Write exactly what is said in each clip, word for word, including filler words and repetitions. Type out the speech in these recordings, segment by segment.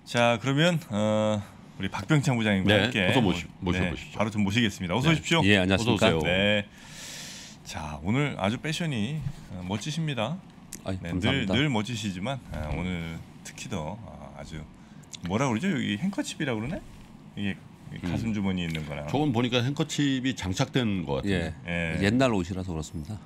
자, 그러면 어, 우리 박병창 부장님과 네, 함께 어서 모시, 오늘, 모셔보시죠. 네, 바로 좀 모시겠습니다. 어서 네. 오십시오. 예, 안녕하십니까. 어서 오세요. 네. 자, 오늘 아주 패션이 어, 멋지십니다. 아이, 네, 늘, 감사합니다. 늘 멋지시지만 아, 오늘 특히 더 아, 아주 뭐라 그러죠? 여기 행커칩이라 그러네? 이게 가슴 주머니 있는 거랑. 저건 보니까 행커칩이 장착된 것 같아요. 예. 예. 옛날 옷이라서 그렇습니다.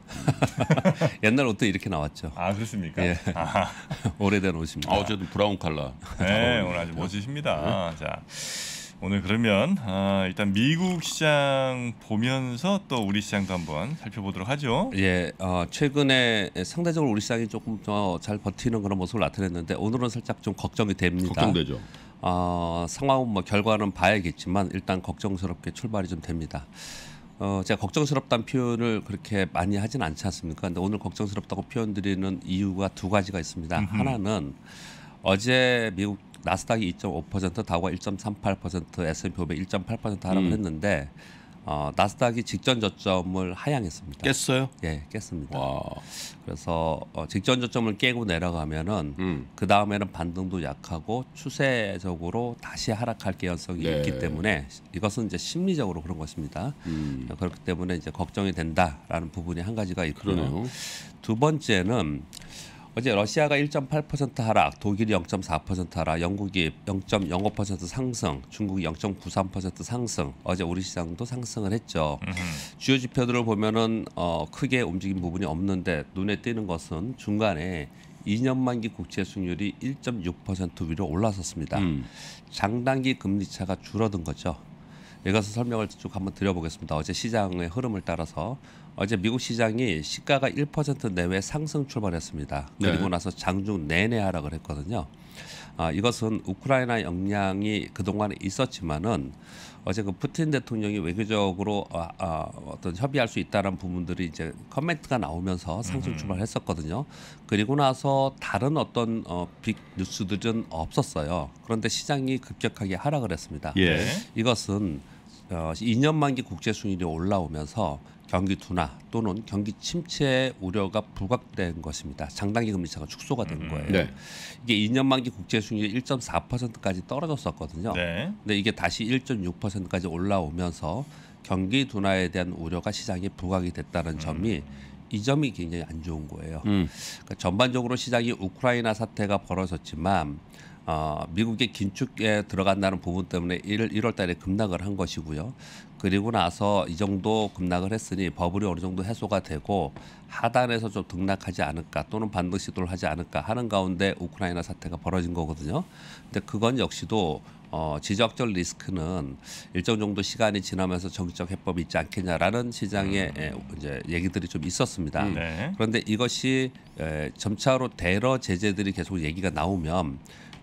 옛날 옷도 이렇게 나왔죠. 아, 그렇습니까? 예. 아하. 오래된 옷입니다. 아, 어쨌든 브라운 컬러. 네, 오늘 아주 멋지십니다. 자, 오늘 그러면 아, 일단 미국 시장 보면서 또 우리 시장도 한번 살펴보도록 하죠. 예, 어, 최근에 상대적으로 우리 시장이 조금 더 잘 버티는 그런 모습을 나타냈는데 오늘은 살짝 좀 걱정이 됩니다. 걱정되죠. 어, 상황은 뭐 결과는 봐야겠지만 일단 걱정스럽게 출발이 좀 됩니다. 어, 제가 걱정스럽다는 표현을 그렇게 많이 하진 않지 않습니까? 근데 오늘 걱정스럽다고 표현드리는 이유가 두 가지가 있습니다. 음흠. 하나는 어제 미국 나스닥이 이 점 오 퍼센트, 다우가 일 점 삼팔 퍼센트, 에스 앤 피 오백 일 점 팔 퍼센트 하락을 음. 했는데 어, 나스닥이 직전 저점을 하향했습니다. 깼어요? 예, 깼습니다. 와. 그래서 어, 직전 저점을 깨고 내려가면은 음. 그 다음에는 반등도 약하고 추세적으로 다시 하락할 개연성이 네. 있기 때문에 이것은 이제 심리적으로 그런 것입니다. 음. 그렇기 때문에 이제 걱정이 된다라는 부분이 한 가지가 있고요. 그러네요. 두 번째는 어제 러시아가 일 점 팔 퍼센트 하락, 독일이 영 점 사 퍼센트 하락, 영국이 영 점 영오 퍼센트 상승, 중국이 영 점 구삼 퍼센트 상승. 어제 우리 시장도 상승을 했죠. 음흠. 주요 지표들을 보면은 어, 크게 움직인 부분이 없는데 눈에 띄는 것은 중간에 이 년 만기 국채 수익률이 일 점 육 퍼센트 위로 올라섰습니다. 음. 장단기 금리 차가 줄어든 거죠. 이것을 설명을 쭉 한번 드려보겠습니다. 어제 시장의 흐름을 따라서 어제 미국 시장이 시가가 일 퍼센트 내외 상승 출발했습니다. 그리고 네. 나서 장중 내내 하락을 했거든요. 아, 이것은 우크라이나 영향이 그동안에 있었지만은 어제 그 푸틴 대통령이 외교적으로 아, 아, 어떤 협의할 수 있다는 부분들이 이제 커멘트가 나오면서 상승 출발했었거든요. 그리고 나서 다른 어떤 어, 빅 뉴스들은 없었어요. 그런데 시장이 급격하게 하락을 했습니다. 예. 이것은 어, 이 년 만기 국제 수익률이 올라오면서 경기 둔화 또는 경기 침체 우려가 부각된 것입니다. 장단기 금리 차가 축소가 된 거예요. 네. 이게 이 년 만기 국제 수익률이 일 점 사 퍼센트까지 떨어졌었거든요. 네. 근데 이게 다시 일 점 육 퍼센트까지 올라오면서 경기 둔화에 대한 우려가 시장에 부각이 됐다는 점이 이 점이 굉장히 안 좋은 거예요. 음. 그러니까 전반적으로 시장이 우크라이나 사태가 벌어졌지만 어, 미국의 긴축에 들어간다는 부분 때문에 일월 달에 급락을 한 것이고요. 그리고 나서 이 정도 급락을 했으니 버블이 어느 정도 해소가 되고 하단에서 좀 등락하지 않을까 또는 반등 시도를 하지 않을까 하는 가운데 우크라이나 사태가 벌어진 거거든요. 근데 그건 역시도 어, 지적적 리스크는 일정 정도 시간이 지나면서 정치적 해법이 있지 않겠냐라는 시장의 에, 이제 얘기들이 좀 있었습니다. 네. 그런데 이것이 에, 점차로 대러 제재들이 계속 얘기가 나오면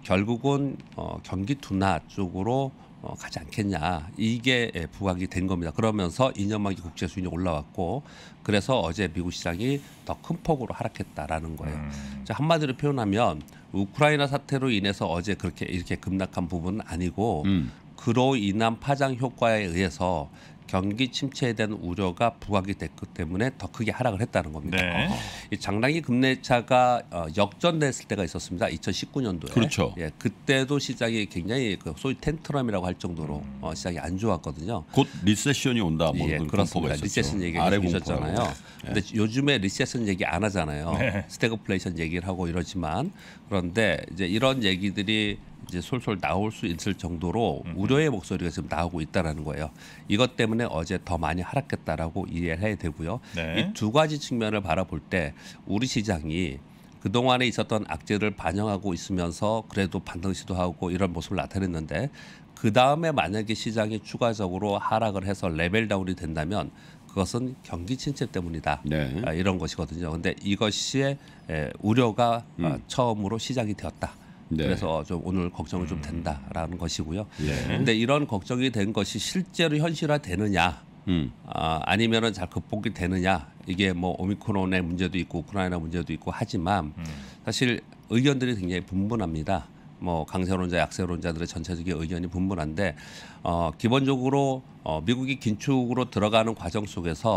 결국은 어, 경기 둔화 쪽으로 어, 가지 않겠냐 이게 에, 부각이 된 겁니다. 그러면서 이 년 만기 국제 수익률이 올라왔고 그래서 어제 미국 시장이 더 큰 폭으로 하락했다라는 거예요. 음. 자, 한마디로 표현하면 우크라이나 사태로 인해서 어제 그렇게 이렇게 급락한 부분은 아니고 음. 그로 인한 파장 효과에 의해서 경기 침체에 대한 우려가 부각이 됐기 때문에 더 크게 하락을 했다는 겁니다. 네. 이 장단기 금리차가 어, 역전됐을 때가 있었습니다. 이천십구 년도에. 그렇죠. 예, 그때도 시장이 굉장히 그 소위 텐트럼이라고 할 정도로 어, 시장이 안 좋았거든요. 곧 리세션이 온다. 뭐 예, 그런 그렇습니다. 공포가 리세션 있었죠. 얘기가 아래 계속 있었잖아요. 공포라고. 근데 요즘에 리세션 얘기 안 하잖아요. 네. 스태그플레이션 얘기를 하고 이러지만 그런데 이제 이런 얘기들이 이제 솔솔 나올 수 있을 정도로 음. 우려의 목소리가 지금 나오고 있다라는 거예요. 이것 때문에 어제 더 많이 하락했다라고 이해를 해야 되고요. 네. 이 두 가지 측면을 바라볼 때 우리 시장이 그동안에 있었던 악재를 반영하고 있으면서 그래도 반등 시도하고 이런 모습을 나타냈는데 그 다음에 만약에 시장이 추가적으로 하락을 해서 레벨 다운이 된다면 그것은 경기 침체 때문이다. 네. 아, 이런 것이거든요. 근데 이것이 에, 우려가 음. 어, 처음으로 시작이 되었다. 네. 그래서 좀 오늘 걱정이 좀 된다라는 것이고요. 예. 근데 이런 걱정이 된 것이 실제로 현실화되느냐, 음. 아, 아니면은 잘 극복이 되느냐, 이게 뭐 오미크론의 문제도 있고 우크라이나 문제도 있고 하지만 음. 사실 의견들이 굉장히 분분합니다. 뭐 강세론자, 약세론자들의 전체적인 의견이 분분한데 어, 기본적으로 어, 미국이 긴축으로 들어가는 과정 속에서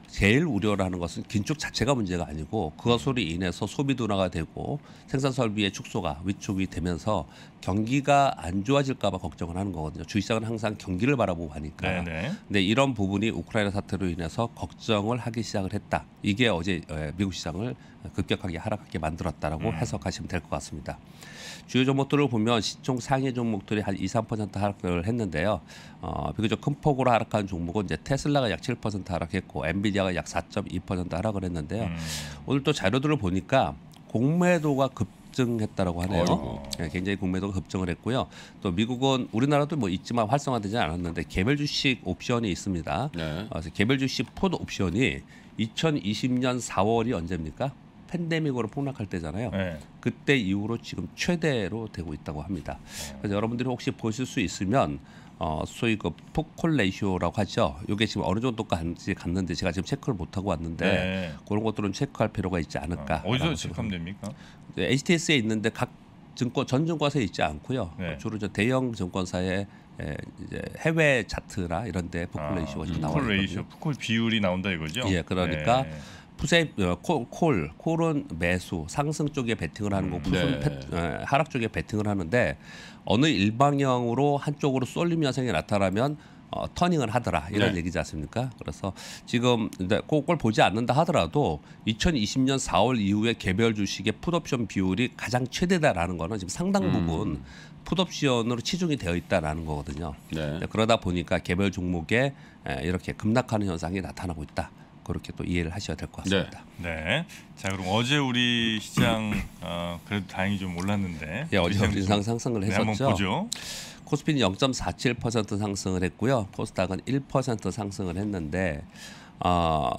제일 우려라는 것은 긴축 자체가 문제가 아니고 그것으로 인해서 소비 둔화가 되고 생산 설비의 축소가 위축이 되면서 경기가 안 좋아질까 봐 걱정을 하는 거거든요. 주식시장은 항상 경기를 바라보고 하니까. 네네. 근데 이런 부분이 우크라이나 사태로 인해서 걱정을 하기 시작을 했다. 이게 어제 미국 시장을 급격하게 하락하게 만들었다라고 음. 해석하시면 될 것 같습니다. 주요 종목들을 보면 시총 상위 종목들이 한 이, 삼 퍼센트 하락을 했는데요. 어, 비교적 큰 폭으로 하락한 종목은 이제 테슬라가 약 칠 퍼센트 하락했고 엔비디아가 약 사 점 이 퍼센트 하락을 했는데요. 음. 오늘 또 자료들을 보니까 공매도가 급증했다고 하네요. 어이구. 네, 굉장히 공매도가 급증을 했고요. 또 미국은 우리나라도 뭐 있지만 활성화되지 않았는데 개별 주식 옵션이 있습니다. 네. 그래서 개별 주식 풋 옵션이 이천이십 년 사월이 언제입니까? 팬데믹으로 폭락할 때잖아요. 네. 그때 이후로 지금 최대로 되고 있다고 합니다. 그래서 여러분들이 혹시 보실 수 있으면 어, 소위 그 풋콜 레이쇼라고 하죠. 이게 지금 어느 정도까지 갔는데 제가 지금 체크를 못 하고 왔는데 네. 그런 것들은 체크할 필요가 있지 않을까. 어, 어디서 체크하면 됩니까? 에이치티에스에 있는데 각 증권 전 증권사에 있지 않고요. 네. 주로 저 대형 증권사의 에, 이제 해외 차트나 이런데 풋콜 레이쇼가 지금 나와 풋콜 있거든요. 레이쇼, 풋콜 비율이 나온다 이거죠? 예, 그러니까 네. 푸세 어, 콜, 콜 콜은 매수 상승 쪽에 베팅을 하는 거고 풋은 네. 패- 에, 하락 쪽에 베팅을 하는데 어느 일방향으로 한쪽으로 쏠림 현상이 나타나면 어, 터닝을 하더라 이런 네. 얘기지 않습니까? 그래서 지금 근데 그걸 보지 않는다 하더라도 이천이십 년 사월 이후에 개별 주식의 풋옵션 비율이 가장 최대다라는 거는 지금 상당 음. 부분 풋옵션으로 치중이 되어 있다라는 거거든요. 네. 네, 그러다 보니까 개별 종목에 에, 이렇게 급락하는 현상이 나타나고 있다. 그렇게 또 이해를 하셔야 될 것 같습니다. 네. 자 그럼 어제 우리 시장 어, 그래도 다행히 좀 올랐는데. 예, 어제 시장 인상 좀- 상승을 네, 했었죠. 한번 보죠. 코스피는 영 점 사칠 퍼센트 상승을 했고요. 코스닥은 일 퍼센트 상승을 했는데 어,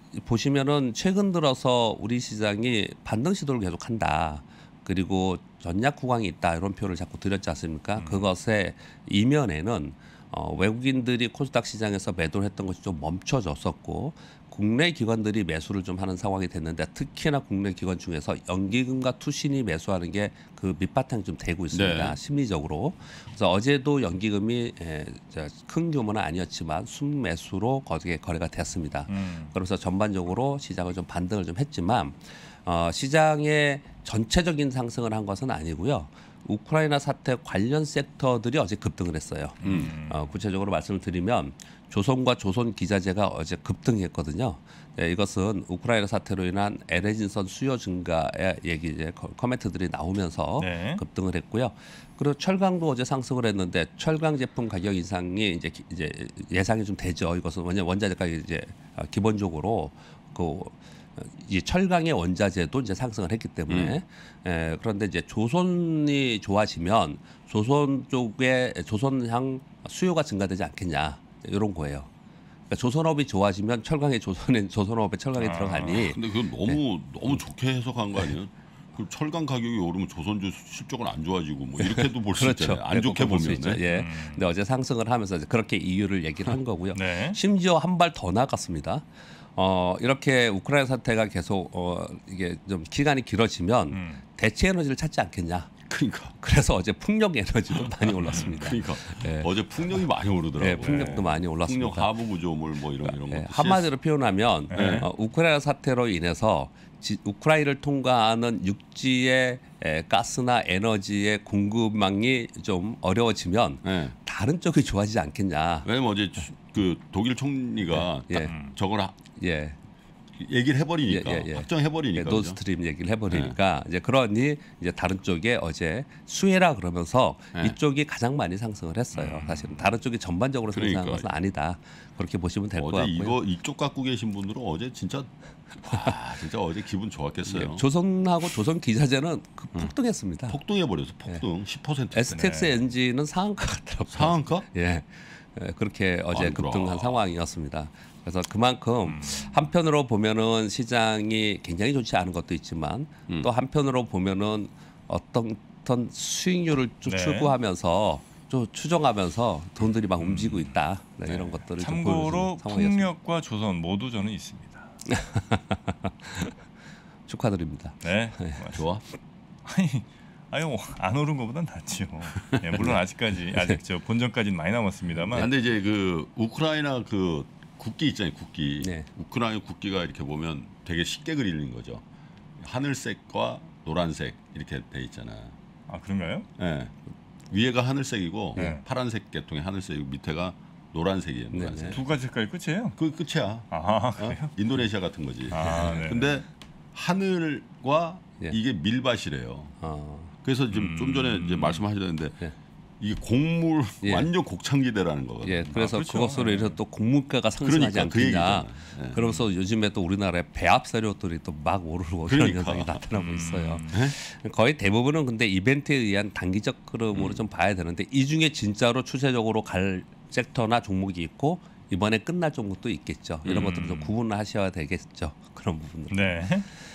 보시면은 최근 들어서 우리 시장이 반등 시도를 계속한다. 그리고 전략 구강이 있다 이런 표현을 자꾸 드렸지 않습니까? 음. 그것의 이면에는 어, 외국인들이 코스닥 시장에서 매도를 했던 것이 좀 멈춰졌었고 국내 기관들이 매수를 좀 하는 상황이 됐는데 특히나 국내 기관 중에서 연기금과 투신이 매수하는 게 그 밑바탕이 좀 되고 있습니다. 네. 심리적으로. 그래서 어제도 연기금이 에, 저, 큰 규모는 아니었지만 순매수로 거기에 거래가 됐습니다. 음. 그래서 전반적으로 시장을 좀 반등을 좀 했지만 어, 시장의 전체적인 상승을 한 것은 아니고요. 우크라이나 사태 관련 섹터들이 어제 급등을 했어요. 음. 어, 구체적으로 말씀을 드리면 조선과 조선 기자재가 어제 급등했거든요. 네, 이것은 우크라이나 사태로 인한 엘엔지선 수요 증가의 얘기 이제 커- 코멘트들이 나오면서 네. 급등을 했고요. 그리고 철강도 어제 상승을 했는데 철강 제품 가격 인상이 이제 기- 이제 예상이 좀 되죠. 이것은 왜냐면 원자재가 이제 어, 기본적으로 그 이 철강의 원자재도 이제 상승을 했기 때문에 에, 그런데 이제 조선이 좋아지면 조선 쪽에 조선향 수요가 증가되지 않겠냐 이런 거예요. 그러니까 조선업이 좋아지면 철강의 조선에 조선업에 철강이 아. 들어가니 근데 그건 너무 너무 좋게 해석한 거 아니에요? 그 철강 가격이 오르면 조선주 실적은 안 좋아지고 뭐 이렇게도 볼 수 그렇죠. 있잖아요. 안 네, 좋게 그렇게 볼수 보면. 있죠. 예. 근데 어제 상승을 하면서 이제 그렇게 이유를 얘기를 한 거고요. 네. 심지어 한 발 더 나갔습니다. 어, 이렇게 우크라이나 사태가 계속 어, 이게 좀 기간이 길어지면 음. 대체 에너지를 찾지 않겠냐. 그러니까. 그래서 어제 풍력 에너지도 많이 올랐습니다. 그러니까 예. 어제 풍력이 많이 오르더라고요. 예, 풍력도 많이 올랐습니다. 풍력 하부 구조물 뭐 이런 이런 예, 거. 한마디로 표현하면 네. 어, 우크라이나 사태로 인해서 지, 우크라이나를 통과하는 육지의 에, 가스나 에너지의 공급망이 좀 어려워지면 예. 다른 쪽이 좋아지지 않겠냐. 왜냐면 어제 주- 그 독일 총리가 예. 딱 저걸 하- 예. 얘기를 해버리니까 예, 예, 예. 확정해버리니까. 예, 그죠? 노스트림 얘기를 해버리니까 이제 그러니 이제 다른 쪽에 어제 수혜라 그러면서 네. 이쪽이 가장 많이 상승을 했어요. 사실은 다른 쪽이 전반적으로 상승한 그러니까. 것은 아니다. 그렇게 보시면 될 것 어제 같고요. 이거 이쪽 갖고 계신 분들은 어제 진짜 와 진짜 어제 기분 좋았겠어요. 예, 조선하고 조선 기자재는 그 폭등했습니다. 폭등해 버려서 폭등 십 퍼센트. 에스티엑스 엔진은 상한가 같더라고요. 상한가? 예. 예, 그렇게 어제 아이고라. 급등한 상황이었습니다. 그래서 그만큼 한편으로 보면은 시장이 굉장히 좋지 않은 것도 있지만 음. 또 한편으로 보면은 어떤 어떤 수익률을 좀 네. 추구하면서 좀 추정하면서 돈들이 막 움직이고 있다. 네, 이런 것들을 좀 참고로 보여주는 상황이었습니다. 풍력과 조선 모두 저는 있습니다. 축하드립니다. 네. 좋아. 아니, 아유 안 오른 것보단 낫죠. 예, 물론 아직까지 아직 저 본전까지는 많이 남았습니다만. 근데 이제 그 우크라이나 그 국기 있잖아요. 국기. 네. 우크라이나 국기가 이렇게 보면 되게 쉽게 그리는 거죠. 하늘색과 노란색 이렇게 돼 있잖아. 아 그런가요? 예. 위에가 하늘색이고 네. 파란색 계통의 하늘색이고 밑에가 노란색이에요. 네, 노란색. 네. 두 가지 색깔이 끝이에요? 그 끝이야. 아 어? 그래요? 인도네시아 같은 거지. 아, 네. 근데 하늘과 예. 이게 밀밭이래요. 어, 그래서 지금 음. 좀 전에 이제 말씀하셨는데 예. 이게 곡물 예. 완전 곡창지대라는 거거든요. 예, 그래서 아, 그렇죠. 그것으로 인해서 또 곡물가가 상승하지 그러니까 그 않겠냐. 얘기잖아요. 예. 그러면서 요즘에 또 우리나라에 배합 사료들이 또 막 오르고 이런 그러니까. 현상이 나타나고 음. 있어요. 예? 거의 대부분은 근데 이벤트에 의한 단기적 흐름으로 음. 좀 봐야 되는데 이 중에 진짜로 추세적으로 갈 섹터나 종목이 있고 이번에 끝날 종목도 있겠죠. 이런 음. 것들을 좀 구분을 하셔야 되겠죠. 그런 부분들. 네.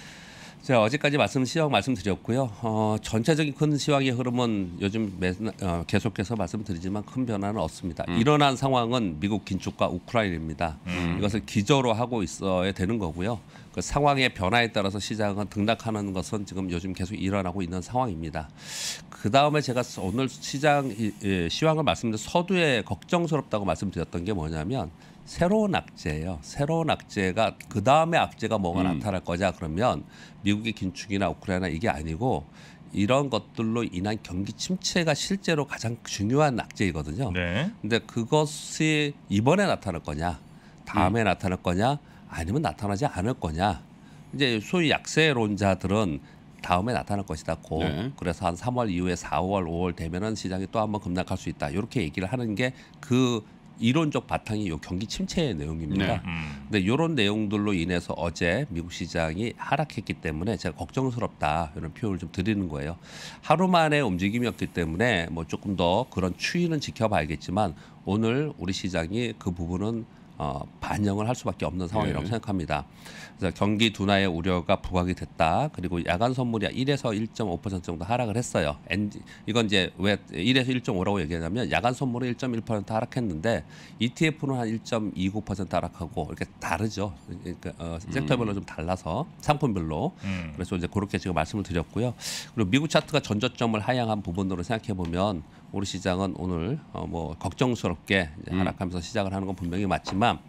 제가 어제까지 말씀 시황 말씀드렸고요. 어, 전체적인 큰 시황의 흐름은 요즘 매, 어, 계속해서 말씀드리지만 큰 변화는 없습니다. 음. 일어난 상황은 미국 긴축과 우크라이나입니다. 음. 이것을 기저로 하고 있어야 되는 거고요. 그 상황의 변화에 따라서 시장은 등락하는 것은 지금 요즘 계속 일어나고 있는 상황입니다. 그 다음에 제가 오늘 시장 예, 시황을 말씀드린 서두에 걱정스럽다고 말씀드렸던 게 뭐냐면 새로운 악재예요. 새로운 악재가 그 다음에 악재가 뭐가 음. 나타날 거냐 그러면 미국의 긴축이나 우크라이나 이게 아니고 이런 것들로 인한 경기 침체가 실제로 가장 중요한 악재이거든요. 네. 근데 그것이 이번에 나타날 거냐, 다음에 나타날 거냐, 아니면 나타나지 않을 거냐. 이제 소위 약세론자들은 다음에 나타날 것이다고. 네. 그래서 한 삼월 이후에 사월, 오월 되면은 시장이 또 한번 급락할 수 있다. 이렇게 얘기를 하는 게 그 이론적 바탕이 요 경기 침체의 내용입니다. 네. 음. 근데 이런 내용들로 인해서 어제 미국 시장이 하락했기 때문에 제가 걱정스럽다 이런 표현을 좀 드리는 거예요. 하루 만에 움직임이었기 때문에 뭐 조금 더 그런 추이는 지켜봐야겠지만 오늘 우리 시장이 그 부분은 어, 반영을 할 수밖에 없는 상황이라고 네. 생각합니다. 그래서 경기 둔화의 우려가 부각이 됐다. 그리고 야간 선물이 일에서 일 점 오 퍼센트 정도 하락을 했어요. 엔지, 이건 이제 왜 일에서 일 점 오라고 얘기하냐면 야간 선물은 일 점 일 퍼센트 하락했는데 이티에프는 한 일 점 이구 퍼센트 하락하고 이렇게 다르죠. 그러니까 어, 섹터별로 좀 달라서 상품별로. 음. 그래서 이제 그렇게 지금 말씀을 드렸고요. 그리고 미국 차트가 전저점을 하향한 부분으로 생각해 보면 우리 시장은 오늘 어, 뭐 걱정스럽게 이제 음. 하락하면서 시작을 하는 건 분명히 맞지만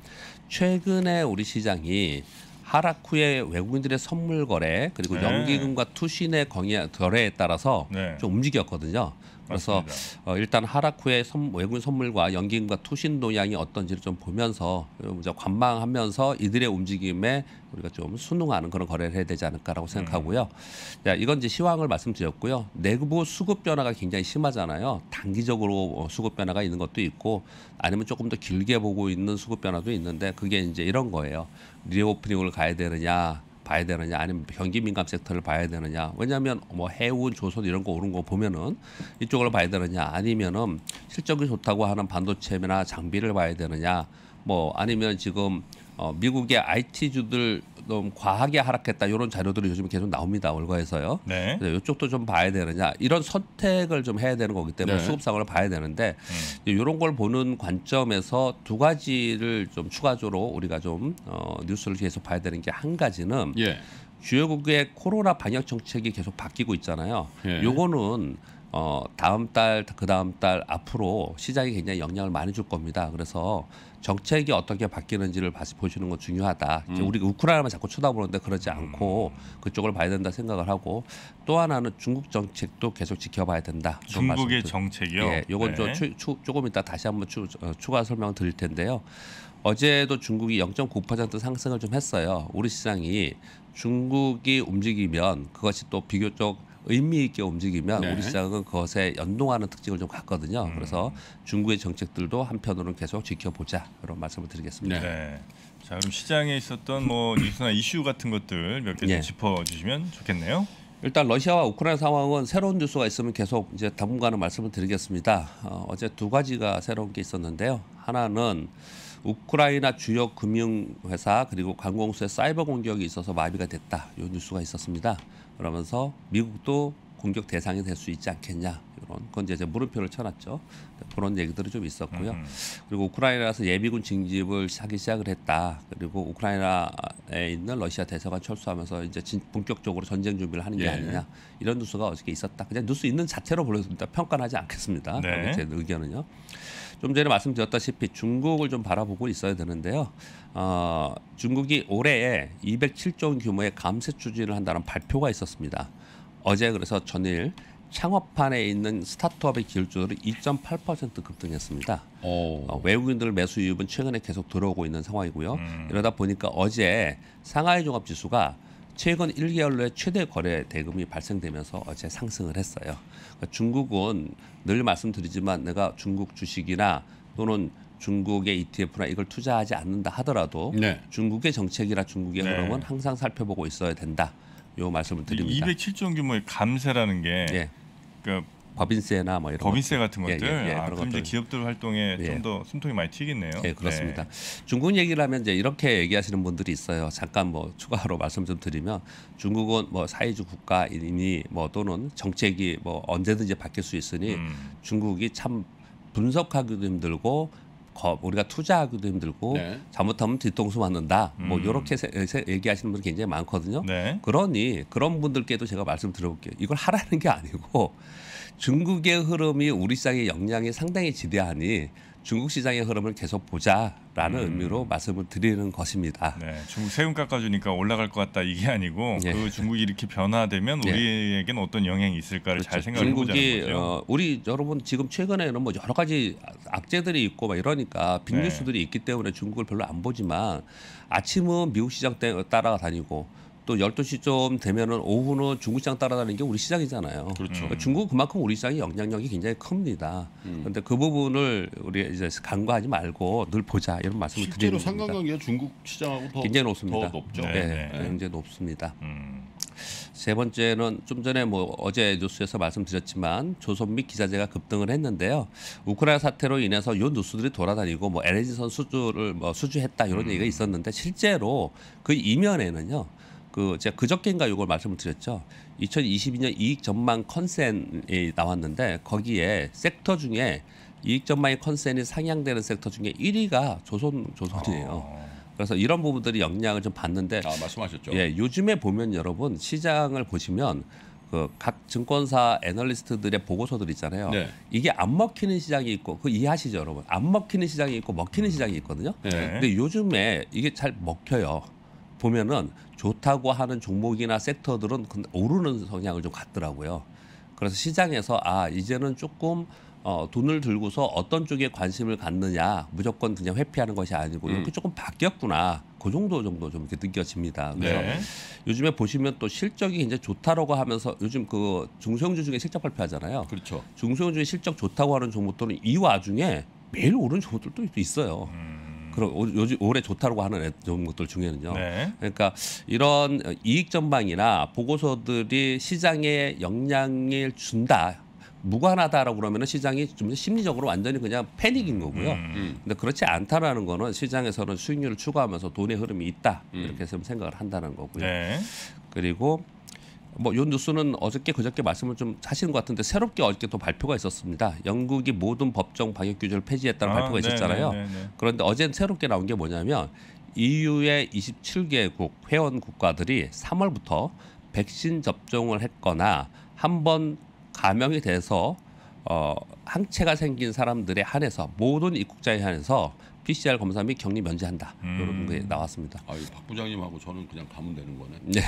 최근에 우리 시장이 하락 후에 외국인들의 선물 거래 그리고 네. 연기금과 투신의 거래, 거래에 따라서 네. 좀 움직였거든요. 그래서 맞습니다. 어, 일단 하락 후에 선, 외국인 선물과 연기금과 투신 동향이 어떤지를 좀 보면서 이제 관망하면서 이들의 움직임에 우리가 좀 순응하는 그런 거래를 해야 되지 않을까라고 생각하고요. 자, 이건 이제 시황을 말씀드렸고요. 내부 수급 변화가 굉장히 심하잖아요. 단기적으로 수급 변화가 있는 것도 있고 아니면 조금 더 길게 보고 있는 수급 변화도 있는데 그게 이제 이런 거예요. 리오프닝을 가야 되느냐 봐야 되느냐 아니면 경기 민감 섹터를 봐야 되느냐. 왜냐하면 뭐 해운 조선 이런 거 오른 거 보면은 이쪽을 봐야 되느냐 아니면은 실적이 좋다고 하는 반도체나 장비를 봐야 되느냐 뭐 아니면 지금 어, 미국의 아이티주들 좀 과하게 하락했다 이런 자료들이 요즘 계속 나옵니다. 월가에서요. 네. 그래서 이쪽도 좀 봐야 되느냐 이런 선택을 좀 해야 되는 거기 때문에 네. 수급 상황을 봐야 되는데 음. 이런 걸 보는 관점에서 두 가지를 좀 추가적으로 우리가 좀 어, 뉴스를 계속 봐야 되는 게 한 가지는 예. 주요국의 코로나 방역 정책이 계속 바뀌고 있잖아요. 예. 요거는 어, 다음 달, 그 다음 달 앞으로 시장에 굉장히 영향을 많이 줄 겁니다. 그래서 정책이 어떻게 바뀌는지를 다시 보시는 건 중요하다. 이제 음. 우리가 우크라이나만 자꾸 쳐다보는데 그러지 않고 그쪽을 봐야 된다 생각을 하고 또 하나는 중국 정책도 계속 지켜봐야 된다. 그런 중국의 말씀을 정책이요. 예, 요건 네. 좀 추, 추, 조금 이따 다시 한번 추, 어, 추가 설명 드릴 텐데요. 어제도 중국이 영 점 구 퍼센트 상승을 좀 했어요. 우리 시장이 중국이 움직이면 그것이 또 비교적 의미 있게 움직이면 네. 우리 시장은 그것에 연동하는 특징을 좀 갖거든요. 음. 그래서 중국의 정책들도 한편으로는 계속 지켜보자 이런 말씀을 드리겠습니다. 네. 네. 자 그럼 시장에 있었던 뭐 뉴스나 이슈 같은 것들 몇 개 좀 예. 짚어주시면 좋겠네요. 일단 러시아와 우크라이나 상황은 새로운 뉴스가 있으면 계속 이제 당분간은 말씀을 드리겠습니다. 어, 어제 두 가지가 새로운 게 있었는데요. 하나는 우크라이나 주요 금융회사 그리고 관공서의 사이버 공격이 있어서 마비가 됐다. 이 뉴스가 있었습니다. 그러면서 미국도 공격 대상이 될 수 있지 않겠냐 이런 건 이제 물음표를 쳐놨죠. 그런 얘기들이 좀 있었고요. 음. 그리고 우크라이나에서 예비군 징집을 하기 시작을 했다. 그리고 우크라이나에 있는 러시아 대사관 철수하면서 이제 진, 본격적으로 전쟁 준비를 하는 게 예. 아니냐 이런 뉴스가 어저께 있었다. 그냥 뉴스 있는 자체로 보내습니다. 평가는 하지 않겠습니다. 네. 제 의견은요. 좀 전에 말씀드렸다시피 중국을 좀 바라보고 있어야 되는데요. 어, 중국이 올해에 이백칠 조 원 규모의 감세 추진을 한다는 발표가 있었습니다. 어제 그래서 전일 창업판에 있는 스타트업의 기술주들이 이 점 팔 퍼센트 급등했습니다. 어. 어, 외국인들 매수 유입은 최근에 계속 들어오고 있는 상황이고요. 음. 이러다 보니까 어제 상하이 종합지수가 최근 일 개월 내에 최대 거래 대금이 발생되면서 어제 상승을 했어요. 그러니까 중국은 늘 말씀드리지만 내가 중국 주식이나 또는 중국의 이티에프나 이걸 투자하지 않는다 하더라도 네. 중국의 정책이나 중국의 네. 흐름은 항상 살펴보고 있어야 된다. 요 말씀을 드립니다. 이백칠 조 원 규모의 감세라는 게 예, 그 법인세나 뭐 이런 법인세 것들. 같은 예, 것들, 예, 예, 아, 그런 그럼 이제 것들. 기업들 활동에 예. 좀 더 숨통이 많이 튀겠네요. 예, 그렇습니다. 네. 중국 얘기를 하면 이제 이렇게 얘기하시는 분들이 있어요. 잠깐 뭐 추가로 말씀 좀 드리면 중국은 뭐 사회주 국가이니 뭐 또는 정책이 뭐 언제든지 바뀔 수 있으니 음. 중국이 참 분석하기도 힘들고 거, 우리가 투자하기도 힘들고 네. 잘못하면 뒤통수 맞는다. 뭐 음. 이렇게 세, 세, 얘기하시는 분이 굉장히 많거든요. 네. 그러니 그런 분들께도 제가 말씀 드려볼게요. 이걸 하라는 게 아니고 중국의 흐름이 우리 시장의 영향이 상당히 지대하니 중국 시장의 흐름을 계속 보자라는 음. 의미로 말씀을 드리는 것입니다. 네, 중국 세금 깎아주니까 올라갈 것 같다 이게 아니고 예. 그 중국이 이렇게 변화되면 예. 우리에게는 어떤 영향이 있을까를 잘 생각을 중국이 해보자는 거죠. 어, 우리 여러분 지금 최근에는 뭐 여러 가지 악재들이 있고 막 이러니까 빅뉴스들이 있기 때문에 중국을 별로 안 보지만 아침은 미국 시장 때 따라다니고 또 열두 시쯤 되면은 오후는 중국 시장 따라다니는 게 우리 시장이잖아요. 그렇죠. 그러니까 중국은 그만큼 우리 시장의 영향력이 굉장히 큽니다. 음. 그런데 그 부분을 우리 이제 간과하지 말고 늘 보자 이런 말씀을 실제로 드리는 겁니다. 상관관계가 중국 시장하고 더, 굉장히 높습니다. 더 높죠. 네. 네, 굉장히 높습니다. 음. 세 번째는 좀 전에 뭐 어제 뉴스에서 말씀드렸지만 조선 및 기자재가 급등을 했는데요. 우크라이나 사태로 인해서 이 뉴스들이 돌아다니고 뭐 엘엔지선 수주를 뭐 수주했다 이런 음. 얘기가 있었는데 실제로 그 이면에는요. 그 제가 그저께인가 이걸 말씀을 드렸죠. 이천이십이 년 이익 전망 컨센이 나왔는데 거기에 섹터 중에 이익 전망의 컨센이 상향되는 섹터 중에 일 위가 조선 조선이에요. 어. 그래서 이런 부분들이 영향을 좀 받는데 아 말씀하셨죠. 예, 요즘에 보면 여러분 시장을 보시면 그 각 증권사 애널리스트들의 보고서들 있잖아요. 네. 이게 안 먹히는 시장이 있고 그 이해하시죠, 여러분? 안 먹히는 시장이 있고 먹히는 시장이 있거든요. 네. 근데 요즘에 이게 잘 먹혀요. 보면은 좋다고 하는 종목이나 섹터들은 근데 오르는 성향을 좀 갖더라고요. 그래서 시장에서 아 이제는 조금 어, 돈을 들고서 어떤 쪽에 관심을 갖느냐 무조건 그냥 회피하는 것이 아니고 음. 이렇게 조금 바뀌었구나. 그 정도 정도 좀 이렇게 느껴집니다. 그래서 네. 요즘에 보시면 또 실적이 굉장히 좋다라고 하면서 요즘 그 중소형주 중에 실적 발표하잖아요. 그렇죠. 중소형주의 실적 좋다고 하는 종목들은 이 와중에 매일 오른 종목들도 있어요. 음. 그럼 오- 요즘 올해 좋다고 하는 종목들 중에는요. 네. 그러니까 이런 이익 전망이나 보고서들이 시장에 영향을 준다. 무관하다라고 그러면은 시장이 좀 심리적으로 완전히 그냥 패닉인 거고요. 음. 음. 근데 그렇지 않다라는 거는 시장에서는 수익률을 추구하면서 돈의 흐름이 있다. 음. 이렇게 해서 생각을 한다는 거고요. 네. 그리고 뭐 요 뉴스는 어저께 그저께 말씀을 좀 하시는 것 같은데 새롭게 어저께 또 발표가 있었습니다. 영국이 모든 법정 방역 규제를 폐지했다는 아, 발표가 네, 있었잖아요. 네, 네, 네. 그런데 어제 새롭게 나온 게 뭐냐면 이유의 이십칠 개국 회원 국가들이 삼월부터 백신 접종을 했거나 한번 감염이 돼서 어, 항체가 생긴 사람들에 한해서 모든 입국자에 한해서 피씨알 검사 및 격리 면제한다. 음. 이런 게 나왔습니다. 아, 박 부장님하고 저는 그냥 가면 되는 거네. 네.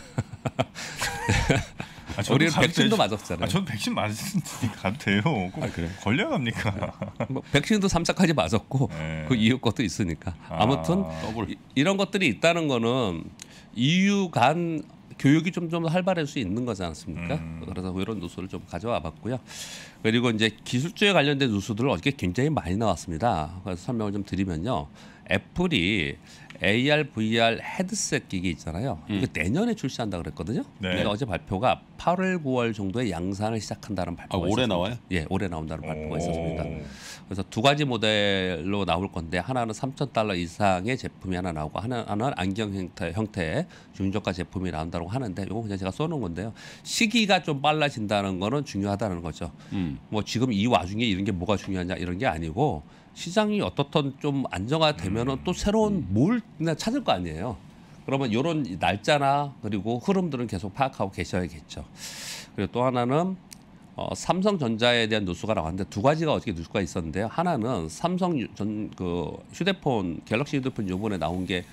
아, 저도 우리는 가도 백신도 되죠. 맞았잖아요. 아, 저는 백신 맞으니까 가도 돼요. 꼭 아, 그래요? 걸려갑니까? 뭐 백신도 삼 차까지 맞았고 네. 그 이후 것도 있으니까 아무튼 아. 더블. 이, 이런 것들이 있다는 거는 이유 간 교육이 좀 좀 활발할 수 있는 거지 않습니까? 음. 그래서 이런 뉴스를 좀 가져와 봤고요. 그리고 이제 기술주에 관련된 뉴스들을 어저께 굉장히 많이 나왔습니다. 그래서 설명을 좀 드리면요. 애플이 에이알, 브이알 헤드셋 기기 있잖아요. 음. 이거 내년에 출시한다 그랬거든요. 네. 근데 어제 발표가 팔월, 구월 정도에 양산을 시작한다는 발표가 아, 올해 있었습니다. 나와요? 예, 올해 나온다는 발표가 오. 있었습니다. 그래서 두 가지 모델로 나올 건데 하나는 삼천 달러 이상의 제품이 하나 나오고 하나는 안경 형태, 형태의 중저가 제품이 나온다고 하는데 이거 그냥 제가 써놓은 건데요. 시기가 좀 빨라진다는 거는 중요하다는 거죠. 음. 뭐 지금 이 와중에 이런 게 뭐가 중요하냐 이런 게 아니고 시장이 어떻든 좀 안정화되면은 또 새로운 뭘 그냥 찾을 거 아니에요. 그러면 이런 날짜나 그리고 흐름들은 계속 파악하고 계셔야겠죠. 그리고 또 하나는 어, 삼성전자에 대한 뉴스가 나왔는데 두 가지가 어떻게 뉴스가 있었는데요. 하나는 삼성 전 그 휴대폰 갤럭시 휴대폰 요번에 나온 게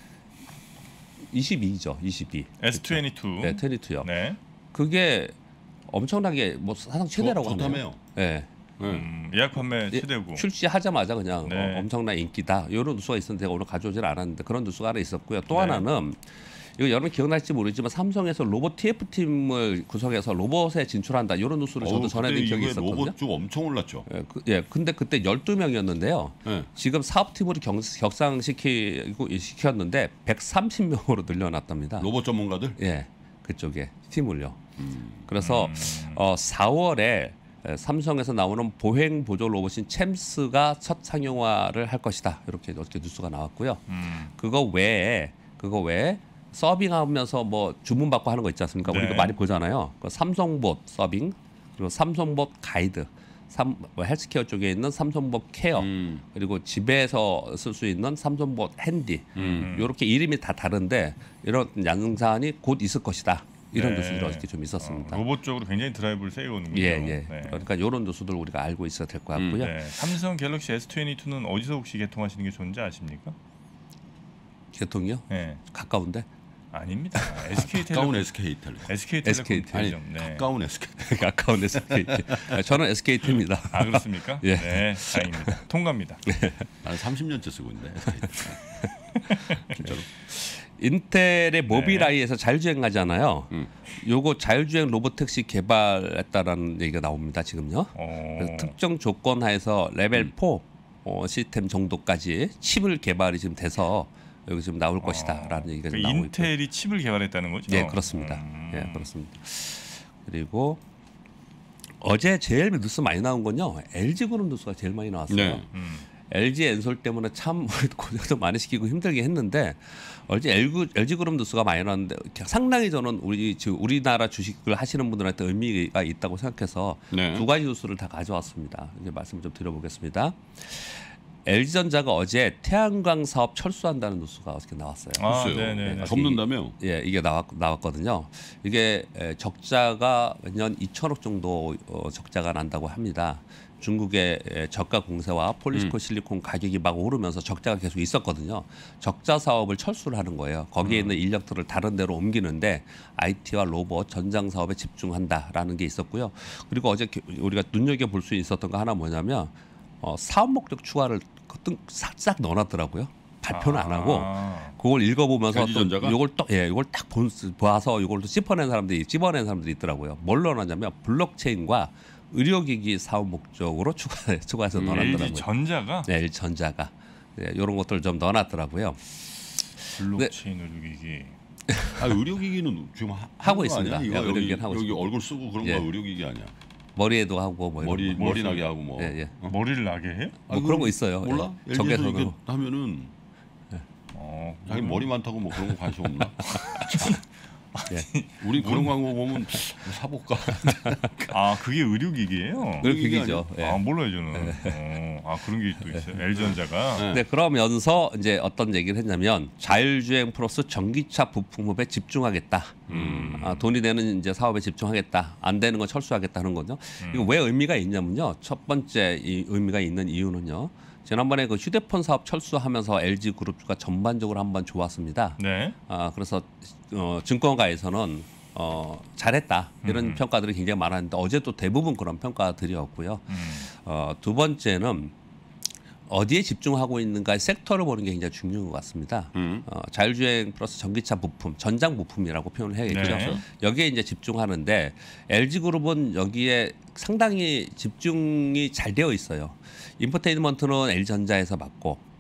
이십이죠. 이십이. 에스 이십이. 네, 이십이요. 네. 그게 엄청나게 뭐 사상 최대라고 좋- 하네요. 좋다며요. 네. 네. 음, 예약 판매 예, 최대고. 출시하자마자 그냥 네. 어, 엄청난 인기다. 이런 뉴스가 있었는데 제가 오늘 가져오질 않았는데 그런 뉴스가 하나 있었고요. 또 네. 하나는 이거 여러분 기억날지 모르지만 삼성에서 로봇 티에프 팀을 구성해서 로봇에 진출한다. 이런 뉴스를 저도 어우, 전해드린 그때 기억이 이후에 있었거든요. 로봇 좀 엄청 올랐죠. 예, 그, 예, 근데 그때 열두 명이었는데요. 네. 지금 사업팀으로 경, 격상시키고 시켰는데 백삼십 명으로 늘려놨답니다. 로봇 전문가들. 예, 그쪽에 팀을요. 그래서 어, 사월에 에, 삼성에서 나오는 보행 보조 로봇인 챔스가 첫 상용화를 할 것이다. 이렇게 어떻게 뉴스가 나왔고요. 음. 그거 외에 그거 외에 서빙하면서 뭐 주문 받고 하는 거 있지 않습니까? 네. 우리가 많이 보잖아요. 그 삼성봇 서빙 그리고 삼성봇 가이드, 삼, 뭐 헬스케어 쪽에 있는 삼성봇 케어 음. 그리고 집에서 쓸 수 있는 삼성봇 핸디 음. 이렇게 이름이 다 다른데 이런 양산이 곧 있을 것이다. 이런 네. 뉴스들이 어떻게 좀 있었습니다. 어, 로봇 쪽으로 굉장히 드라이브를 세우는군요. 예, 예. 네. 그러니까 이런 뉴스들 우리가 알고 있어야 될 것 같고요. 네. 삼성 갤럭시 에스 이십이는 어디서 혹시 개통하시는 게 좋은지 아십니까? 개통이요? 네. 가까운데? 아닙니다. 에스케이 가까운 텔레콤. 에스케이텔레. 에스케이 에스케이 텔레콤 아니 편의점. 네. 가까운 에스케이. 가까운 에스케이. 저는 에스케이팀입니다. 아 그렇습니까? 예. 네, 다행입니다. 통과입니다. 나는 삼십 년째 쓰고 있는데. 진짜로. 인텔의 모빌아이에서 자율주행하잖아요. 음. 요거 자율주행 로보택시 개발했다라는 얘기가 나옵니다. 지금요. 어. 그래서 특정 조건 하에서 레벨 사 어, 시스템 정도까지 칩을 개발이 지금 돼서 여기 지금 나올 것이다라는 얘기가 그 지금 나오고 있고요. 인텔이 칩을 개발했다는 거죠? 예, 그렇습니다. 음. 예, 그렇습니다. 그리고 어제 제일 뉴스 많이 나온 건요. 엘지그룹 뉴스가 제일 많이 나왔어요. 네. 음. 엘지 엔솔 때문에 참 고생도 많이 시키고 힘들게 했는데 어제 엘지그룹 뉴스가 많이 나왔는데 상당히 저는 우리 지금 우리나라 주식을 하시는 분들한테 의미가 있다고 생각해서 네. 두 가지 뉴스를 다 가져왔습니다. 이제 말씀을 좀 드려보겠습니다. 엘지전자가 어제 태양광 사업 철수한다는 뉴스가 어떻게 나왔어요. 아, 글쎄요. 네네. 네. 접는다며? 예, 이게 나왔, 나왔거든요. 이게 에, 적자가 매년 이천억 정도 어, 적자가 난다고 합니다. 중국의 에, 저가 공세와 폴리시코 실리콘 가격이 막 오르면서 적자가 계속 있었거든요. 적자 사업을 철수를 하는 거예요. 거기에 있는 인력들을 다른 데로 옮기는데 아이티와 로봇, 전장 사업에 집중한다라는 게 있었고요. 그리고 어제 게- 우리가 눈여겨 볼 수 있었던 거 하나 뭐냐면 어, 사업 목적 추가를 싹싹 넣어놨더라고요. 발표는 안 하고 아. 그걸 읽어보면서 또 엘지전자가? 이걸 또 예, 이걸 딱 본, 봐서 이걸 또 찝어낸 사람들이 찝어낸 사람들이 있더라고요. 뭘 넣어놨냐면 블록체인과 의료기기 사업 목적으로 추가 추가해서 음, 넣어놨더라고요. 엘지 전자가 네, 전자가 예, 이런 것들 좀 넣어놨더라고요. 블록체인 의료기기. 아 의료기기는 지금 하, 하고 거 있습니다. 아니야? 예, 이거 여기, 의료기기는 하고 여기 있습니다. 얼굴 쓰고 그런 예. 거 의료기기 아니야? 머리에도 하고 뭐 이런 머리 거. 머리 나게 하고 뭐. 예, 예. 어? 머리를 나게 해요? 뭐 아, 그런 거 있어요. 몰라? 예. 엘지에서 적외선으로. 이렇게 하면은 어, 자기 머리 많다고 뭐 그런 거 관심 없나? 예. 우리 그런 광고 보면 사볼까? 아 그게 의료기기예요? 의료기기죠. 예. 아 몰라요 저는. 어, 아 그런 게 또 있어요. 엘지전자가. 네. 네, 그러면서 이제 어떤 얘기를 했냐면 자율주행 플러스 전기차 부품업에 집중하겠다. 음. 아, 돈이 되는 이제 사업에 집중하겠다. 안 되는 건 철수하겠다는 거죠. 음. 이거 왜 의미가 있냐면요. 첫 번째 이 의미가 있는 이유는요. 지난번에 그 휴대폰 사업 철수하면서 엘지 그룹주가 전반적으로 한번 좋았습니다. 네. 아, 그래서 어, 증권가에서는 어, 잘했다 이런 음. 평가들이 굉장히 많았는데 어제도 대부분 그런 평가들이었고요. 음. 어, 두 번째는 어디에 집중하고 있는가의 섹터를 보는 게 굉장히 중요한 것 같습니다. 음. 어, 자율주행 플러스 전기차 부품, 전장 부품이라고 표현을 해야겠죠. 네. 여기에 이제 집중하는데 엘지그룹은 여기에 상당히 집중이 잘 되어 있어요. 인포테인먼트는 엘지전자에서 맡고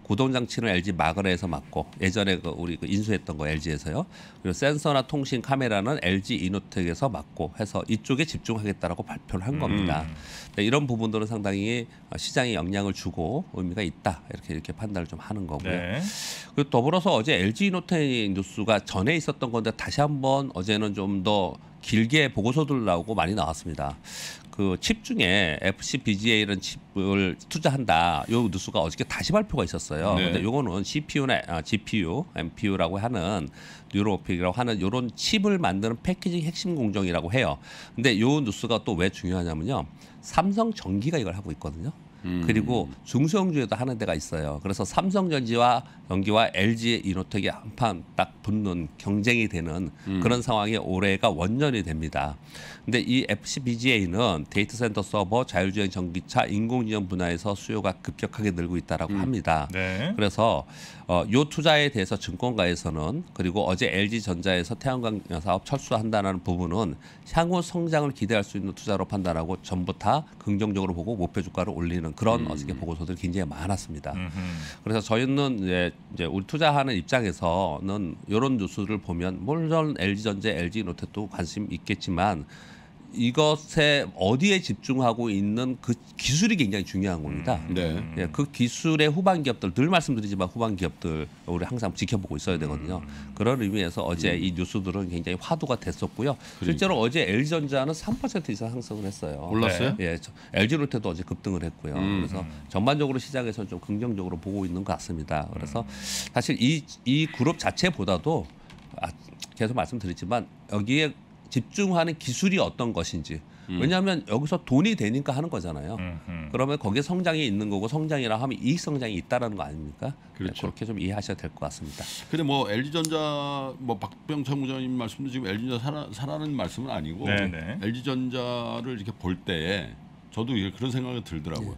구동 장치는 엘지 마그라에서 맡고 예전에 그 우리 그 인수했던 거 엘지에서요. 그리고 센서나 통신 카메라는 엘지 이노텍에서 맡고 해서 이쪽에 집중하겠다라고 발표를 한 겁니다. 음. 네, 이런 부분들은 상당히 시장에 영향을 주고 의미가 있다 이렇게 이렇게 판단을 좀 하는 거고요. 네. 그리고 더불어서 어제 엘지 이노텍 뉴스가 전에 있었던 건데 다시 한번 어제는 좀 더 길게 보고서들 나오고 많이 나왔습니다. 그 칩 중에 에프씨 비지에이라는 칩을 투자한다. 요 뉴스가 어저께 다시 발표가 있었어요. 네. 근데 요거는 씨피유나 아, 지피유, 엠피유라고 하는 뉴로픽이라고 하는 요런 칩을 만드는 패키징 핵심 공정이라고 해요. 근데 요 뉴스가 또 왜 중요하냐면요. 삼성전기가 이걸 하고 있거든요. 음. 그리고 중소형주에도 하는 데가 있어요. 그래서 삼성전지와 전기와 엘지 이노텍이 한판 딱 붙는 경쟁이 되는 음. 그런 상황이 올해가 원년이 됩니다. 근데 이 에프씨 비지에이는 데이터 센터 서버, 자율주행 전기차, 인공지능 분야에서 수요가 급격하게 늘고 있다라고 음. 합니다. 네. 그래서 어, 요 투자에 대해서 증권가에서는 그리고 어제 엘지전자에서 태양광 사업 철수한다는 부분은 향후 성장을 기대할 수 있는 투자로 판단하고 전부 다 긍정적으로 보고 목표 주가를 올리는 그런 음. 어저께 보고서들이 굉장히 많았습니다. 음흠. 그래서 저희는 이제, 이제 우리 투자하는 입장에서는 이런 뉴스를 보면 물론 엘지전자, 엘지노텍도 관심 있겠지만 이것에 어디에 집중하고 있는 그 기술이 굉장히 중요한 겁니다. 음. 네. 예, 그 기술의 후반 기업들 늘 말씀드리지만 후반 기업들 우리 항상 지켜보고 있어야 되거든요. 그런 의미에서 어제 이 뉴스들은 굉장히 화두가 됐었고요. 실제로 어제 엘지전자는 삼 퍼센트 이상 상승을 했어요. 올랐어요? 예, 엘지로테도 어제 급등을 했고요. 음. 그래서 전반적으로 시장에서는 좀 긍정적으로 보고 있는 것 같습니다. 그래서 사실 이, 이 그룹 자체보다도 아, 계속 말씀드렸지만 여기에 집중하는 기술이 어떤 것인지 왜냐하면 여기서 돈이 되니까 하는 거잖아요. 음흠. 그러면 거기에 성장이 있는 거고 성장이라 하면 이익 성장이 있다라는 거 아닙니까? 그렇죠. 네, 그렇게 좀 이해하셔야 될 것 같습니다. 근데 뭐 엘지전자 뭐 박병창 부장님 말씀도 지금 엘지전자 사라, 사라는 말씀은 아니고 네네. 엘지전자를 이렇게 볼 때에 저도 이게 그런 생각이 들더라고요.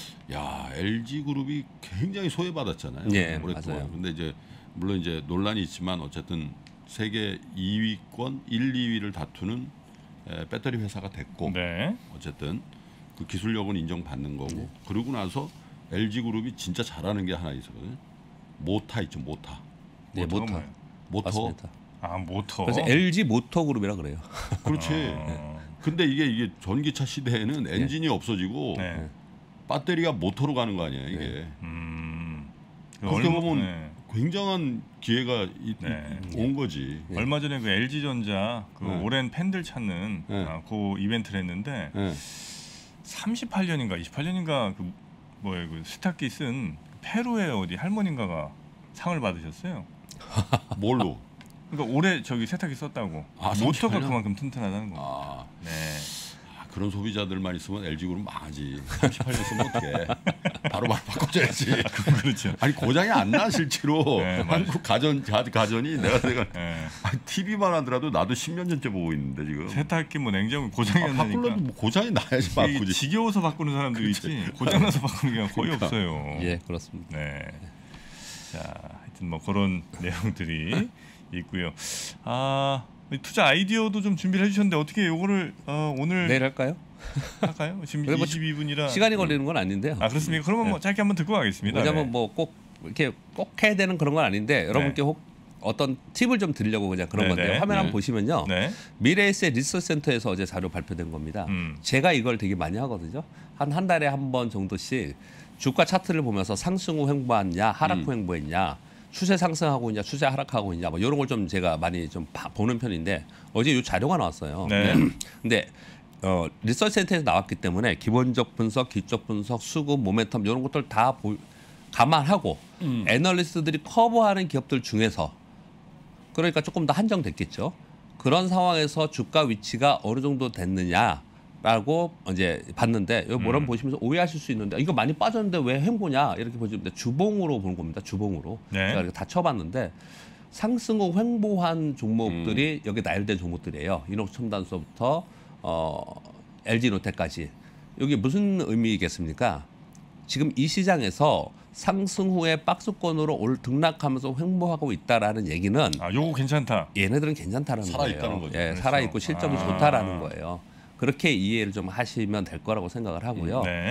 야 엘지그룹이 굉장히 소외받았잖아요. 예, 오랫동안. 맞아요. 근데 이제 물론 이제 논란이 있지만 어쨌든 세계 이 위권 일, 이 위를 다투는 에, 배터리 회사가 됐고 네. 어쨌든 그 기술력은 인정받는 거고 그러고 나서 엘지그룹이 진짜 잘하는 게 하나 있었거든요. 모타 있죠, 모타. 네, 모터가 모터. 뭐예요? 모터. 맞습니다. 아 모터. 그래서 엘지 모터 그룹이라 그래요. 그렇지. 어. 근데 이게 이게 전기차 시대에는 엔진이 없어지고 네. 배터리가 모터로 가는 거 아니야 이게. 음. 그렇게 얼마- 보면 네. 굉장한 기회가 이- 네. 온 거지. 얼마 전에 그 엘지전자 그 네. 오랜 팬들 찾는 네. 아, 그 이벤트를 했는데 예. 삼십팔 년인가 이십팔 년인가 그 뭐예요 그 스타키 쓴 페루의 어디 할머니인가가 상을 받으셨어요. 뭘로? 그러니까 올해 저기 세탁기 썼다고. 아, 모터가 삼십팔 년? 그만큼 튼튼하다는 거. 아, 네. 아, 그런 소비자들만 있으면 엘지그룹 망하지. 삼십팔 년 쓰면 어떡해. 바로 바로 바꿔줘야지. 그렇죠. 아니 고장이 안 나 실제로. 네, 맞아요. 한국 가전 가, 가전이 내가 내가 네. 티비만 하더라도 나도 십 년 전째 보고 있는데 지금. 세탁기 뭐 냉장고 고장이 아, 안 나니까. 바꾸려면 뭐 고장이 나야지 이게 바꾸지. 지겨워서 바꾸는 사람들이 있지 고장나서 바꾸는 게 거의 그러니까. 없어요. 예, 그렇습니다. 네. 자, 하여튼 뭐 그런 내용들이 있고요. 아, 투자 아이디어도 좀 준비를 해주셨는데 어떻게 요거를 어, 오늘 내일 할까요? 할까요? 지금 그래, 뭐 이십이 분이라 시간이 걸리는 건 아닌데요. 아 그렇습니까? 그러면 뭐 짧게 한번 듣고 가겠습니다. 왜냐하면 네. 뭐 꼭 이렇게 꼭 해야 되는 그런 건 아닌데 여러분께 혹 어떤 팁을 좀 드리려고 그냥 그런 네네. 건데 화면 네. 한번 보시면요. 네. 미래에셋 리서치 센터에서 어제 자료 발표된 겁니다. 음. 제가 이걸 되게 많이 하거든요. 한 한 달에 한 번 정도씩 주가 차트를 보면서 상승 후 횡보했냐, 하락 후 음. 횡보했냐, 추세 상승하고 있냐, 추세 하락하고 있냐, 뭐 이런 걸 좀 제가 많이 좀 봐- 보는 편인데 어제 이 자료가 나왔어요. 네. 근데 어, 리서치 센터에서 나왔기 때문에 기본적 분석, 기적 분석, 수급, 모멘텀 이런 것들 다 보, 감안하고 음. 애널리스트들이 커버하는 기업들 중에서 그러니까 조금 더 한정됐겠죠. 그런 상황에서 주가 위치가 어느 정도 됐느냐라고 이제 봤는데 여기 뭐라고 음. 보시면서 오해하실 수 있는데 이거 많이 빠졌는데 왜 횡보냐 이렇게 보시면 주봉으로 보는 겁니다. 주봉으로 네. 제가 이렇게 다 쳐봤는데 상승 후 횡보한 종목들이 여기 나열된 종목들이에요. 인옥첨단소부터 어, 엘지노텍까지 여기 무슨 의미겠습니까? 지금 이 시장에서 상승 후에 박스권으로 올 등락하면서 횡보하고 있다라는 얘기는 아, 요거 괜찮다. 얘네들은 괜찮다라는 살아있다는 거예요. 거죠. 예, 그렇죠. 살아있고 실적이 아. 좋다라는 거예요. 그렇게 이해를 좀 하시면 될 거라고 생각을 하고요. 네.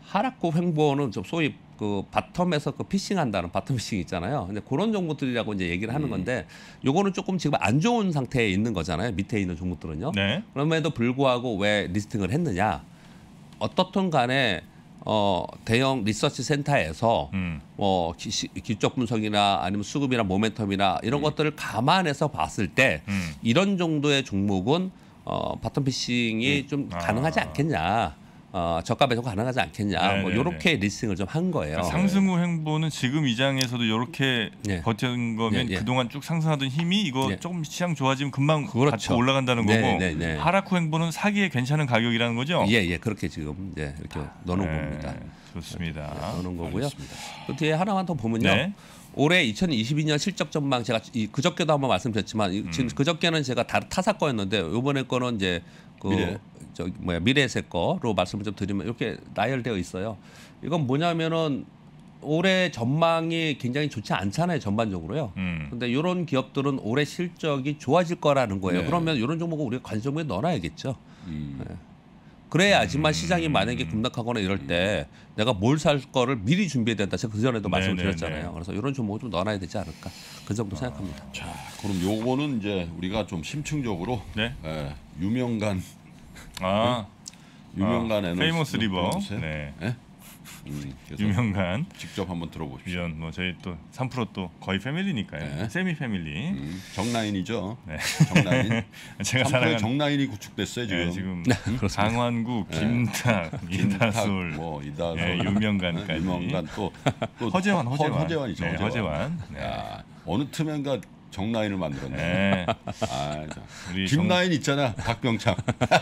하락국 횡보는 좀 소위 그 바텀에서 그 피싱한다는 바텀 피싱 있잖아요. 근데 그런 종목들이라고 이제 얘기를 하는 건데, 요거는 조금 지금 안 좋은 상태에 있는 거잖아요. 밑에 있는 종목들은요. 네. 그럼에도 불구하고 왜 리스팅을 했느냐? 어떻든 간에 어, 대형 리서치 센터에서 음. 뭐 기, 기적 분석이나 아니면 수급이나 모멘텀이나 이런 음. 것들을 감안해서 봤을 때 음. 이런 정도의 종목은 어, 바텀 피싱이 음. 좀 아. 가능하지 않겠냐? 어, 저가 배송 가능하지 않겠냐? 뭐 네네네. 이렇게 리스팅을 좀 한 거예요. 그러니까 상승 후 행보는 지금 이 장에서도 이렇게 예. 버틴 거면 예, 예. 그동안 쭉 상승하던 힘이 이거 예. 조금 시장 좋아지면 금방 그렇죠. 같이 올라간다는 네, 거고, 네, 네. 하락 후 행보는 사기에 괜찮은 가격이라는 거죠? 예, 예, 그렇게 지금 이제 이렇게 넣는 네, 겁니다. 좋습니다. 넣는 거고요. 알겠습니다. 그 뒤에 하나만 더 보면요. 네. 올해 이천이십이 년 실적 전망 제가 이 그저께도 한번 말씀드렸지만 이 음. 지금 그저께는 제가 다 타사 거였는데 이번에 거는 이제 그 미래. 저 뭐야 미래세 거로 말씀을 좀 드리면 이렇게 나열되어 있어요. 이건 뭐냐면은 올해 전망이 굉장히 좋지 않잖아요, 전반적으로요. 음. 근데 이런 기업들은 올해 실적이 좋아질 거라는 거예요. 네. 그러면 이런 종목은 우리가 관심에 넣어놔야겠죠. 음. 그래야지만 시장이 만약에 급락하거나 이럴 때 내가 뭘 살 거를 미리 준비해야 된다. 제가 그 전에도 말씀을 네, 네, 드렸잖아요. 네. 그래서 이런 종목을 좀 넣어놔야 되지 않을까. 그 정도 생각합니다. 자, 그럼 요거는 이제 우리가 좀 심층적으로 네. 예, 유명간 아, 유명간 아, 에너지 페이머스 리버. 들어주세요. 네. 예? 음, 그래서 유명간 직접 한번 들어보십시오. 위원 뭐 저희 또 삼 프로 또 거의 패밀리니까요. 네. 세미 패밀리. 음, 정라인이죠. 네. 정라인. 제가 삼 프로의 사랑하는 정라인이 구축됐어요 지금. 네, 지금 그렇습니다. 강환구, 네. 김탁, 김탁, 이다솔, 뭐 이다솔, 예, 유명간까지. 유명간 또, 또 허재환, 허- 허재환. 허재환이죠. 네, 허재환. 네. 야, 어느 틈엔가 정라인을 만들었네. 네. 아, 자. 우리 정- 김라인 있잖아, 박병창.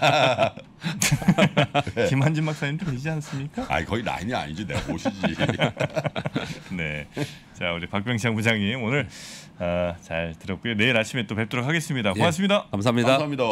김한진 박사님도 계시지 않습니까? 아이 거의 라인이 아니지, 내가 모시지. 네. 자, 우리 박병창 부장님 오늘 아, 잘 들었고요. 내일 아침에 또 뵙도록 하겠습니다. 고맙습니다. 감사합니다. 감사합니다.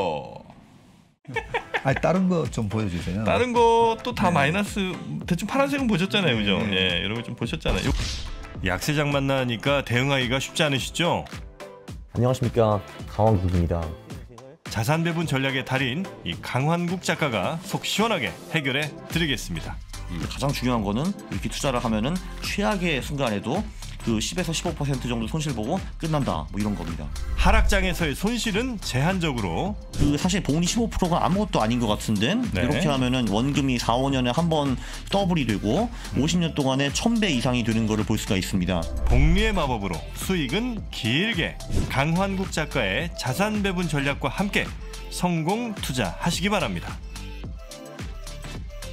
아니 다른 거 좀 보여주세요. 다른 것도 다 마이너스 대충 파란색은 보셨잖아요, 그죠? 예, 여러분 좀 보셨잖아요. 요- 약세장 만나니까 대응하기가 쉽지 않으시죠? 안녕하십니까, 강원국입니다. 자산 배분 전략의 달인 이 강환국 작가가 속 시원하게 해결해 드리겠습니다. 가장 중요한 거는 이렇게 투자를 하면은 최악의 순간에도 그 십에서 십오 퍼센트 정도 손실 보고 끝난다, 뭐 이런 겁니다. 하락장에서의 손실은 제한적으로 그 사실 복리 십오 퍼센트가 아무것도 아닌 것 같은데 네. 이렇게 하면은 원금이 사, 오 년에 한 번 더블이 되고 오십 년 동안에 천 배 이상이 되는 거를 볼 수가 있습니다. 복리의 마법으로 수익은 길게 강환국 작가의 자산 배분 전략과 함께 성공 투자하시기 바랍니다.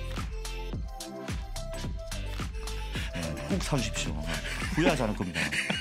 꼭 사주십시오. 후회하지 않을 겁니다.